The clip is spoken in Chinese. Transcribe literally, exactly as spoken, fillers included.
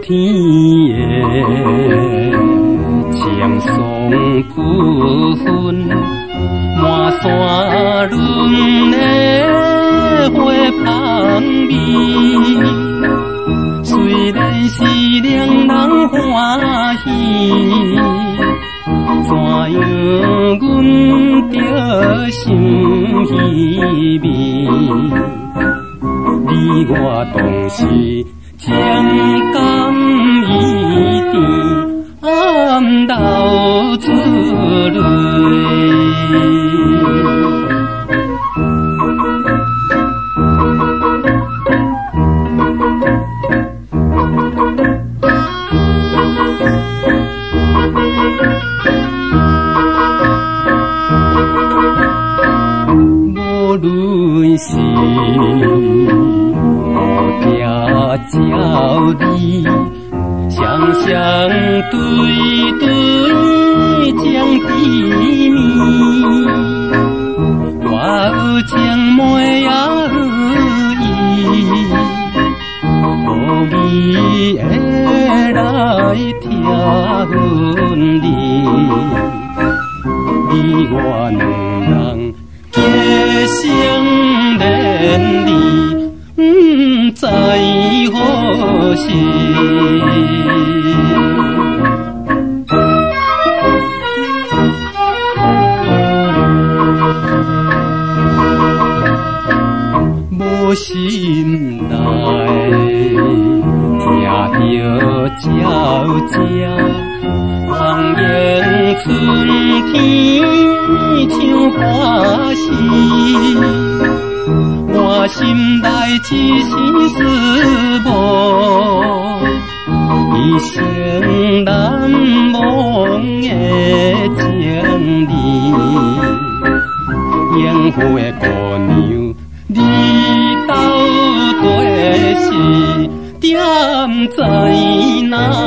天的青松不分，满山轮的花香味。虽然是令人欢喜，怎样阮着心稀微？你我同是情感依甜，暗流出泪。无论是照你双双对对将甜蜜，我有情妹也有意，无你会来听分离，你我两人结相连理。不知何时，无心内听着鸟叫，风迎春天唱歌时。我心内一丝丝无，一生难忘的情意。烟火的姑娘，你到底是踮在哪